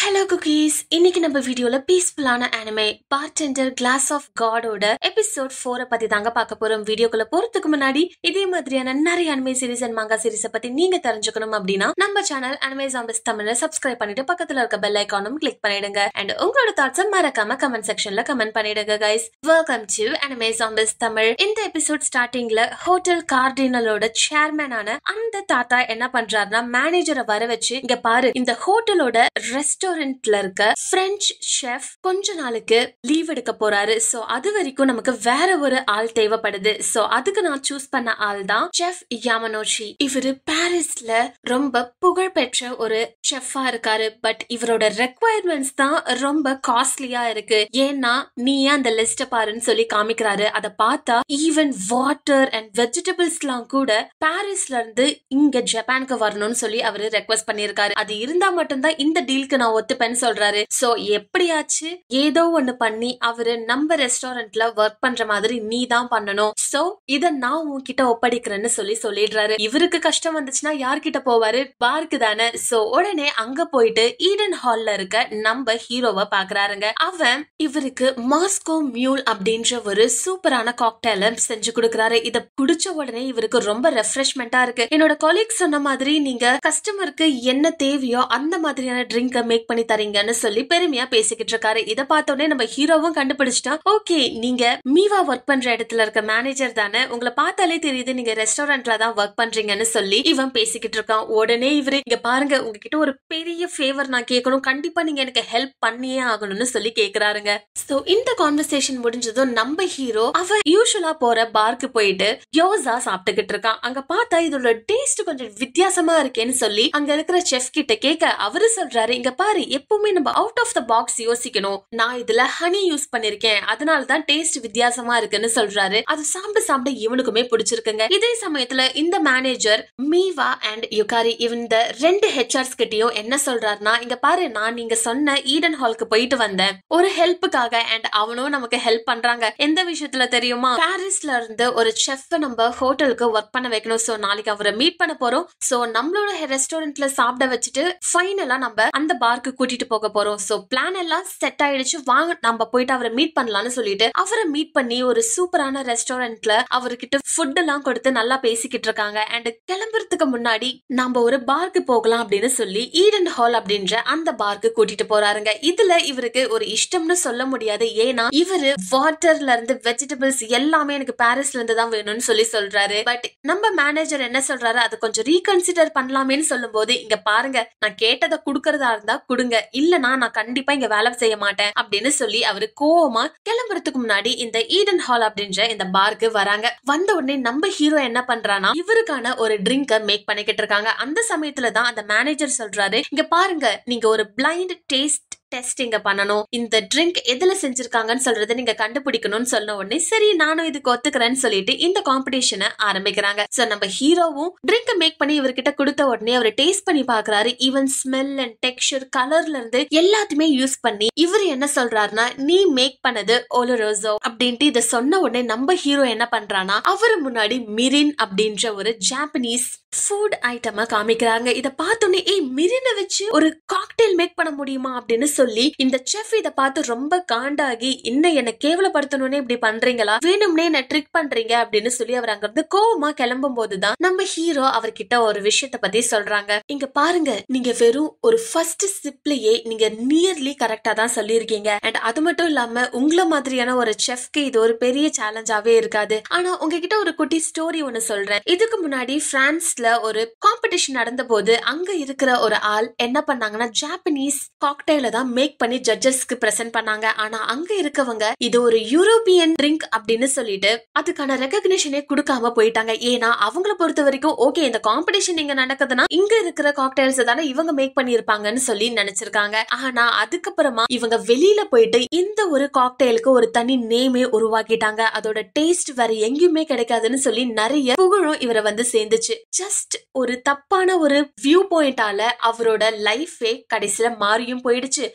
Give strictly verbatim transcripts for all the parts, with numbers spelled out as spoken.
Hello cookies. இன்னைக்கு நம்ம வீடியோல பீஸ்ஃபுல்லான anime Bartender Glass of God ஓட எபிசோட் நான்கு பத்தி தாங்க பார்க்க போறோம். வீடியோக்குள்ள போறதுக்கு முன்னாடி இதே மாதிரியான நிறைய anime series and manga series பத்தி நீங்க தெரிஞ்சுக்கணும் அப்படினா நம்ம சேனல் Anime Zombies தமிழை சப்ஸ்கிரைப் பண்ணிட்டு பக்கத்துல இருக்க பெல் ஐகானும் கிளிக் பண்ணிடுங்க. and உங்களோட தாட்ஸை மறக்காம கமெண்ட் செக்ஷன்ல கமெண்ட் பண்ணிடுங்க guys. Welcome to Anime Zombies Tamil. இந்த எபிசோட் ஸ்டார்டிங்ல ஹோட்டல் கார்டினலோட சேர்மனான அந்த தாத்தா என்ன பண்றாருன்னா மேனேஜரை வர வச்சு இங்க பாரு இந்த ஹோட்டலோட ரெஸ்டாரண்ட்ல இருக்க பிரெஞ்ச் ஷெஃப் கொஞ்ச நாளுக்கு லீவ் எடுக்க போறாரு. சோ அது வரைக்கும் நமக்கு வேற ஒரு ஆள் தேவைப்படுது. சோ அதுக்கு நான் சூஸ் பண்ண ஆள் தான் செஃப் யாமனோஷி. இவரு பாரிஸ்ல ரொம்ப புகழ்பெற்ற ஒரு செஃப்பா இருக்காரு. பட் இவரோட ரெக்வயர்மெண்ட்ஸ் தான் ரொம்ப காஸ்ட்லியா இருக்கு. ஏன்னா நீ அந்த லிஸ்ட பாருன்னு சொல்லி காமிக்கிறாரு. அதை பார்த்தா ஈவன் வாட்டர் அண்ட் வெஜிடபிள்ஸ் எல்லாம் கூட பாரிஸ்ல இருந்து இங்க ஜப்பானுக்கு வரணும்னு சொல்லி அவரு ரெக்வஸ்ட் பண்ணிருக்காரு. அது இருந்தா மட்டும்தான் இந்த டீலுக்கு நான் ஒத்துப்பேன்னு சொல்றாரு. சோ எப்படியாச்சு ஏதோ ஒண்ணு பண்ணி அவரு நம்ம ரெஸ்டாரண்ட்ல ஒர்க் பண்ற மாதிரி நீ தான் பண்ணணும். சோ இத நான் உன்கிட்ட ஒப்படைக்கிறேன்னு சொல்லி சொல்லிடுறாரு. இவருக்கு கஷ்டம் வந்துச்சுன்னா யார்கிட்ட போவாரு? பார்க்கு தானே. சோ உடனே அங்க போயிட்டு ஈடன் ஹால்ல இருக்க நம்ம ஹீரோவை பாக்குறாருங்க. அவன் இவருக்கு மாஸ்கோ மியூல் அப்படின்ற ஒரு சூப்பரான காக்டெயில செஞ்சு கொடுக்கறாரு. இத குடிச்ச உடனே இவருக்கு ரொம்ப ரெஃப்ரெஷ்மெண்டா இருக்கு. என்னோட கொலீக் சொன்ன மாதிரி நீங்க கஸ்டமருக்கு என்ன தேவையோ அந்த மாதிரியான ட்ரிங்க மேக் பண்ணி தரீங்கன்னு சொல்லி பெருமையா பேசிக்கிட்டு இருக்காரு. இத பார்த்தோன்னே நம்ம ஹீரோவும் கண்டுபிடிச்சிட்டா. ஓகே, நீங்க மீவா ஒர்க் பண்ற இடத்துல இருக்க மேனேஜர் தானே, உங்களை பார்த்தாலே தெரியுது நீங்க ரெஸ்டாரண்ட்ல தான் ஒர்க் பண்றீங்கன்னு சொல்லி இவன் பேசிக்கிட்டு இருக்கான். உடனே இவரு இங்க பாருங்க, உங்ககிட்ட ஒரு பெரிய ஃபேவர் நான் கேட்கணும், கண்டிப்பா நீங்க எனக்கு ஹெல்ப் பண்ணியே ஆகணும்னு சொல்லி கேக்குறாருங்க. சோ இந்த கான்வர்சேஷன் முடிஞ்சதும் நம்ம ஹீரோ அவ யூசுவலா போற பார்க்கு போயிட்டு யோசா சாப்பிட்டுக்கிட்டு இருக்கான். அங்க பார்த்தா இதோட டேஸ்ட் கொஞ்சம் வித்தியாசமா இருக்கேன்னு சொல்லி அங்க இருக்கிற செஃப் கிட்ட கேட்க அவரு சொல்றாரு, இங்க பாரு எப்பவுமே நம்ம அவுட் ஆஃப் த பாக்ஸ் யோசிக்கணும். நான் இதுல ஹனி யூஸ் பண்ணிருக்கேன், அதனாலதான் டேஸ்ட் வித்தியாசமா இருக்குன்னு சொல்றாரு. அது சாப்பிட சாப்பிட இவனுக்குமே பிடிச்சிருக்குங்க. இதே சமயத்துல இந்த மேனேஜர் மீவா அண்ட் யுகாரி இந்த ரெண்டு ஹெச்ஆர்ஸ் கிட்டயும் என்ன சொல்றாருன்னா, இங்க பாரு நான் நீங்க சொன்ன ஈடன் ஹாலுக்கு போயிட்டு வந்தேன் ஒரு ஹெல்ப்புக்காக. அண்ட் அவனும் நமக்கு ஹெல்ப் பண்றாங்க. எந்த விஷயத்துல தெரியுமா? பாரிஸ்ல இருந்து ஒரு செஃப் நம்ம ஹோட்டலுக்கு ஒர்க் பண்ண வைக்கணும். சோ நாளைக்கு அவரை மீட் பண்ண போறோம். சோ நம்மளோட ரெஸ்டாரண்ட்ல சாப்பிட வச்சுட்டு ஃபைனலா நம்ம அந்த பார்க்கு கூட்டிட்டு போக போறோம். சோ பிளான் எல்லாம் செட் ஆயிடுச்சு, வாங்க நம்ம போயிட்டு அவரை மீட் பண்ணலாம்னு சொல்லிட்டு அவரை மீட் பண்ணி ஒரு சூப்பரான ரெஸ்டாரண்ட்ல அவர்கிட்ட ஃபுட் எல்லாம் கொடுத்து நல்லா பேசிக்கிட்டு இருக்காங்க. அண்ட் கிளம்புறதுக்கு முன்னாடி நம்ம ஒரு பார்க்கு போகலாம் அப்படின்னு சொல்லி ஈடன் ஹால் அப்படின்ற அந்த பார்க்கு கூட்டிட்டு போறாருங்க. இதுல இவருக்கு ஒரு இஷ்டம்னு சொல்ல முடியாது. ஏன்னா இவரு வாட்டர்ல இருந்து வெஜிடபிள்ஸ் எல்லாமே எனக்கு பாரிஸ்ல இருந்து தான் வேணும்னு சொல்லி சொல்றாரு. பட் நம்ம மேனேஜர் என்ன சொல்றாரு, அது கொஞ்சம் ரீகன்சிடர் பண்ணலாமேன்னு சொல்லும் போது, இங்க பாருங்க நான் கேட்டதை குடுக்கறதா இருந்தா குடுங்க, இல்லனா நான் கண்டிப்பா இங்க வேலை செய்ய மாட்டேன் அப்படின்னு சொல்லி அவரு கோவமா கிளம்புறதுக்கு முன்னாடி இந்த ஈடன் ஹால் அப்படின்ற இந்த பார்க்கு வராங்க. வந்த உடனே நம்ம ஹீரோ என்ன பண்றானா இவருக்கான ஒரு ட்ரிங்க மேக் பண்ணிக்கிட்டு இருக்காங்க. அந்த சமயத்துலதான் அந்த மேனேஜர் சொல்றாரு, இங்க பாருங்க நீங்க ஒரு பிளைண்ட் டேஸ்ட் டெஸ்டிங்க பண்ணணும், இந்த ட்ரிங்க் எதுல செஞ்சிருக்காங்கன்னு சொல்றதை நீங்க கண்டுபிடிக்கணும்னு சொன்ன உடனே சரி நானும் இதுக்கு ஒத்துக்கிறேன்னு சொல்லிட்டு இந்த காம்படிஷனை ஆரம்பிக்கிறாங்க. சோ நம்ம ஹீரோவும் ட்ரிங்க் மேக் பண்ணி இவர்கிட்ட கொடுத்த உடனே அவர் டேஸ்ட் பண்ணி பாக்குறாரு. ஈவன் ஸ்மெல் அண்ட் டெக்ஸ்சர் கலர்ல இருந்து எல்லாத்தையுமே யூஸ் பண்ணி இவர் என்ன சொல்றாருன்னா, நீ மேக் பண்ணது ஒலரோசோ அப்படின்ட்டு இதை சொன்ன உடனே நம்ம ஹீரோ என்ன பண்றானா அவரு முன்னாடி மிரின் அப்படின்ற ஒரு ஜாப்பனீஸ் ஃபுட் ஐட்டமா காமிக்கிறாங்க. இத பார்த்தோன்னே ஏய் மிரினை வச்சு ஒரு காக்டெயில் மேக் பண்ண முடியுமா அப்படின்னு சொல்லி இந்த செஃப் இத பார்த்து ரொம்ப காண்டாகி, இன்னும் என்ன கேவலப்படுத்தணும்னே இப்படி பண்றீங்களா, வேணும்னே என்ன ட்ரிக் பண்றீங்க அப்படின்னு சொல்லி அவர் அங்க இருந்து கோவமா கிளம்பும் போதுதான் நம்ம ஹீரோ அவர்கிட்ட ஒரு விஷயத்த பத்தி சொல்றாங்க. இங்க பாருங்க நீங்க வெறும் ஒரு ஃபர்ஸ்ட் சிப்லயே நீங்க நியர்லி கரெக்டா தான் சொல்லியிருக்கீங்க. அண்ட் அது மட்டும் இல்லாம உங்களை மாதிரியான ஒரு செஃப்க்கு இது ஒரு பெரிய சேலஞ்சாவே இருக்காது. ஆனா உங்ககிட்ட ஒரு குட்டி ஸ்டோரி ஒண்ணு சொல்றேன். இதுக்கு முன்னாடி பிரான்ஸ்ல ஒரு காம்படிஷன் நடந்த போது அங்க இருக்கிற ஒரு ஆள் என்ன பண்ணாங்கன்னா ஜாப்பனீஸ் காக்டெயில தான் மேக் பண்ணி ஜட்ஜஸ்க்கு பிரசன்ட் பண்ணாங்க. ஆனா அங்க இருக்கவங்க இது ஒரு யூரோப்பியன் ட்ரிங்க் அப்படின்னு சொல்லிட்டு அதுக்கான ரெகக்னிஷனே கொடுக்காம போயிட்டாங்க. ஏன்னா அவங்கள பொறுத்த வரைக்கும் ஓகே இந்த காம்படிஷன் இங்க நடக்குதுன்னா இங்க இருக்கிற காக்டெயில்ஸ் தானே இவங்க மேக் பண்ணி இருப்பாங்கன்னு சொல்லி நினைச்சிருக்காங்க. ஆனா அதுக்கப்புறமா இவங்க வெளியில போயிட்டு இந்த ஒரு காக்டெயிலுக்கு ஒரு தனி நேமே உருவாக்கிட்டாங்க. அதோட டேஸ்ட் வேற எங்கேயுமே கிடைக்காதுன்னு சொல்லி நிறைய புகழும் இவரை வந்து சேர்ந்துச்சு. ஜஸ்ட் ஒரு தப்பான ஒரு வியூ பாயிண்டால அவரோட லைஃபே கடைசியில மாறியும் போயிடுச்சு.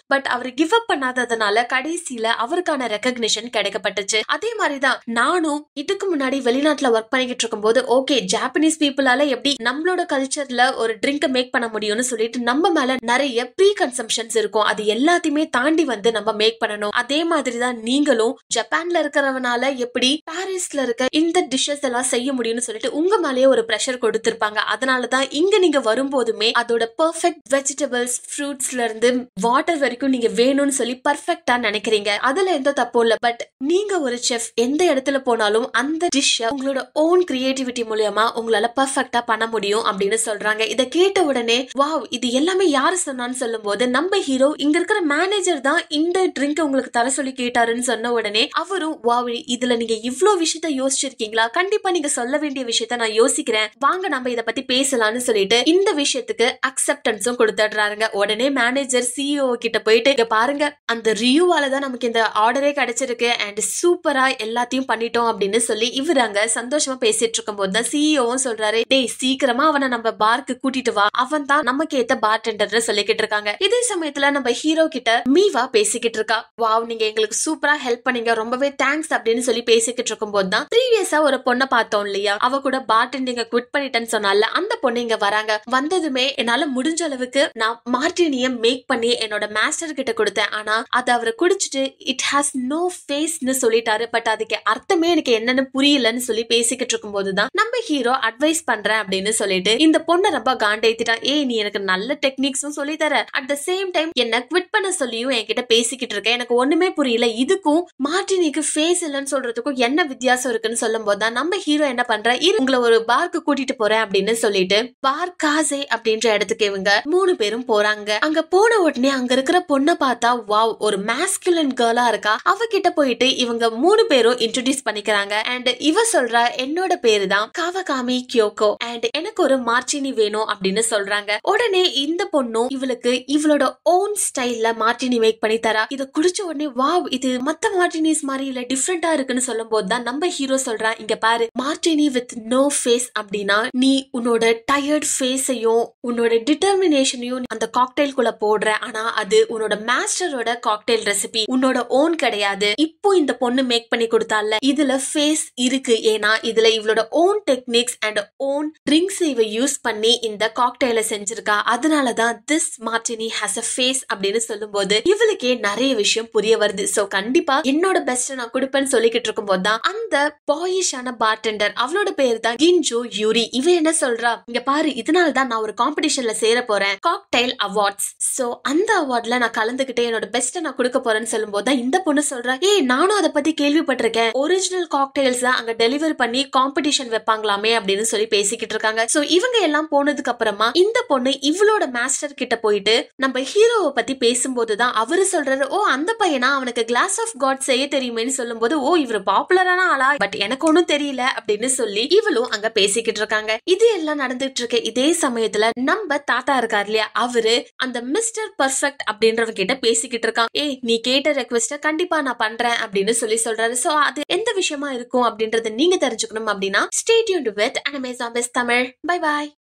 பட் அவர் கிவ் அப் பண்ணாததுனால கடைசியில அவருக்கான ரெகக்னிஷன் கிடைக்கப்பட்டுச்சு. அதே மாதிரிதான் நானும் இதுக்கு முன்னாடி வெளிநாட்டுல ஒர்க் பண்ணிக்கிட்டு இருக்கும் போது ஓகே ஜாப்பனீஸ் பீப்புளால எப்படி நம்மளோட கல்ச்சர்ல ஒரு ட்ரிங்க் மேக் பண்ண முடியும்னு சொல்லிட்டு நம்ம மேல நிறைய ப்ரீ கன்சம்ஷன்ஸ் இருக்கும். அது எல்லாத்தையுமே தாண்டி வந்து நம்ம மேக் பண்ணணும். அதே மாதிரிதான் நீங்களும் ஜப்பான்ல இருக்கிறவனால எப்படி பாரிஸ்ல இருக்க இந்த டிஷ்ஷஸ் எல்லாம் செய்ய முடியும்னு சொல்லிட்டு உங்க மேலேயே ஒரு பிரஷர் கொடுத்திருப்பாங்க. அதனாலதான் இங்க நீங்க வரும்போதுமே அதோட பெர்ஃபெக்ட் வெஜிடபிள்ஸ் ஃப்ரூட்ஸ்ல இருந்து வாட்டர் வரைக்கும் நீங்க வேணும்னு சொல்லி பர்ஃபெக்டா நினைக்கிறீங்க. அதுல எந்த தப்பும் இல்ல. பட் நீங்க ஒரு செஃப் எந்த இடத்துல போனாலும் அந்த டிஷ் உங்களோட ஓன் கிரியேட்டிவிட்டி மூலமா உங்களால பர்ஃபெக்டா பண்ண முடியும் அப்படின்னு சொல்றாங்க. இத கேட்ட உடனே வாவ் இது எல்லாமே யாரு சொன்னான்னு சொல்லும் போது நம்ம ஹீரோ இங்க இருக்கிற மேனேஜர் தான் இந்த ட்ரிங்க் உங்களுக்கு தர சொல்லி கேட்டாருன்னு சொன்ன உடனே அவரும் வாவ் இதுல நீங்க இவ்வளவு விஷயத்த யோசிச்சிருக்கீங்களா, கண்டிப்பா நீங்க சொல்ல வேண்டிய விஷயத்த நான் யோசிக்கிறேன், வாங்க நம்ம இத பத்தி பேசலாம்னு சொல்லிட்டு இந்த விஷயத்துக்கு அக்செப்டன்ஸும் கொடுத்துடுறாங்க. உடனே மேனேஜர் சிஇஓ கிட்ட போயிட்டு இங்க பாருங்க அந்த ரியூவால தான் நமக்கு இந்த ஆர்டரே கிடைச்சிருக்கு அண்ட் சூப்பரா எல்லாத்தையும் பண்ணிட்டோம் அப்படின்னு சொல்லி இவரு அங்க சந்தோஷமா பேசிட்டு இருக்கும் போது தான் சிஇஓவும் சொல்றாரு டேய் சீக்கிரமா அவனை நம்ம பார்க்கு கூட்டிட்டு வா, அவன் தான் நமக்கு ஏத்த பார்டெண்டர் சொல்லிக்கிட்டு இருக்காங்க. இதே சமயத்துல நம்ம ஹீரோ கிட்ட மீவா பேசிக்கிட்டு இருக்கா. வாவ் நீங்க எங்களுக்கு சூப்பரா ஹெல்ப் பண்ணீங்க, ரொம்பவே தேங்க்ஸ் அப்படின்னு சொல்லி பேசிக்கிட்டு இருக்கும் போது தான் ப்ரீவியஸா ஒரு பொண்ணை பார்த்தோம் இல்லையா, அவ கூட பார்டெண்டிங்க குவிட் பண்ணிட்டேன்னு சொன்னால அந்த பொண்ணு இங்க வராங்க. வந்ததுமே என்னால முடிஞ்ச அளவுக்கு நான் மார்டினிய மேக் பண்ணி என்னோட மாஸ்டர் கிட்ட கொடுத்தேன். ஆனா அது அவரை குடிச்சிட்டு இட் ஹாஸ் நோ ஃபேஸ்னு சொல்லிட்டாரு. பட் அதுக்கு அர்த்தமே எனக்கு என்னன்னு புரியலன்னு சொல்லி பேசிக்கிட்டு இருக்கும் போதுதான் நம்ம ஹீரோ அட்வைஸ் பண்றேன் அப்படின்னு சொல்லிட்டு இந்த பொண்ணை ரொம்ப காண்டேத்திட்டான். ஏய் நீ எனக்கு நல்ல டெக்னிக்ஸும் சொல்லி தர, அட் த சேம் டைம் என்ன குவிட் பண்ண சொல்லியும் என்கிட்ட பேசிக்கிட்டு இருக்க, எனக்கு ஒண்ணுமே புரியல, இதுக்கும் மார்டினிக்கு ஃபேஸ் இல்லன்னு சொல்றதுக்கும் என்ன வித்தியாசம் இருக்குன்னு சொல்லும் போதுதான் நம்ம ஹீரோ என்ன பண்ற உங்களை ஒரு பார்க்கு கூட்டிட்டு போறேன் அப்படின்னு சொல்லிட்டு பார் காசே அப்படின்ற இடத்துக்கு இவங்க மூணு பேரும் போறாங்க. அங்க போன உடனே அங்க இருக்கிற பொண்ணை பார்த்தா வாவ் ஒரு மாஸ்குலன் கேர்ளா இருக்கா. அவகிட்ட போயிட்டு இவங்க மூணு பேரும் இன்ட்ரோடியூஸ் பண்ணிக்கிறாங்க. அண்ட் இவ சொல்றா என்னோட பேரு தான் காவகாமி கியோகோ அண்ட் எனக்கு ஒரு மார்டினி வேணும் அப்படின்னு சொல்றாங்க. உடனே இந்த பொண்ணும் இவளுக்கு இவளோட ஓன் ஸ்டைல்ல மார்டினி மேக் பண்ணி தரா. இத குடிச்ச உடனே வாவ் இது மத்த மார்டினிஸ் மாதிரி இல்ல டிஃப்ரெண்டா இருக்குன்னு சொல்லும் போதுதான் நம்ம ஹீரோ சொல்றா இங்க பாரு மார்டினி வித் நோ ஃபேஸ் அப்படின்னா நீ உன்னோட டயர்ட் ஃபேஸையும் உன்னோட டிட்டர்மினேஷனையும் அந்த காக்டெயில்குள்ள போடுற, ஆனா அது உன்னோட மாஸ்டரோட காக்டெயில் ரெசிபி உன்னோட ஓன் கிடையாது. இப்போ இந்த பொண்ணு மேக் பண்ணி கொடுத்தால இதுல ஃபேஸ் இருக்கு, ஏன்னா இதுல இவளோட own techniques and own drinks இவ யூஸ் பண்ணி இந்த காக்டெயில செஞ்சிருக்கா. அதனாலதான் this martini has a face அப்படின்னு சொல்லும் போது இவளுக்கே நிறைய விஷயம் புரிய வருது. சோ கண்டிப்பா என்னோட பெஸ்ட் நான் கொடுப்பேன்னு சொல்லிக்கிட்டு இருக்கும் போதுதான் அந்த பாயிஷான பார்டெண்டர் அவளோட பேர் தான் கின்ஜோ யூரி. இவ என்ன சொல்றா இங்க பாரு இதனால தான் நான் ஒரு காம்படிஷன்ல சேர போறேன், காக்டெயில் அவார்ட்ஸ். சோ அந்த அவார்ட்ல நான் கலந்துகிட்டே என்னோட பெஸ்ட் நான் கொடுக்க போறேன்னு சொல்லும் போது இந்த பொண்ணு சொல்றா ஏய் நானும் அதை பத்தி கேள்விப்பட்டிருக்கேன், ஒரிஜினல் காக்டெயில்ஸ் அங்க டெலிவரி பண்ணி காம்படிஷன் வைப்பாங்களாமே அப்படின்னு சொல்லி பேசிக்கிட்டு இருக்காங்க. சோ இவங்க எல்லாம் போனதுக்கு அப்புறமா இந்த பொண்ணு இவளோட மாஸ்டர் கிட்ட போயிட்டு நம்ம ஹீரோவை பத்தி பேசும்போதுதான் அவரு சொல்றாரு ஓ அந்த பையனா அவனுக்கு கிளாஸ் ஆஃப் காட் செய்ய தெரியுமேன்னு சொல்லும் போது ஓ இவரு பாப்புலரான ஆளா, பட் எனக்கு ஒன்னும் தெரியல அப்படின்னு சொல்லி இவளும் அங்க பேசிக்கிட்டு இருக்காங்க. இது எல்லாம் நடந்துட்டு இருக்க இதே சமயத்துல நம்ம தாத்தா இருக்காரு இல்லையா, அவரு அந்த மிஸ்டர் பர்ஃபெக்ட் அப்படின்றவங்க கிட்ட பேசிக்கிட்டு இருக்கான். ஏய் நீ கேட்ட ரெக்வெஸ்ட கண்டிப்பா நான் பண்றேன் அப்படின்னு சொல்லி சொல்றாரு. சோ அது எந்த விஷயமா இருக்கும் அப்படின்றத நீங்க தெரிஞ்சுக்கணும் அப்படின்னா stay tuned with anime zombies Tamil. Bye bye.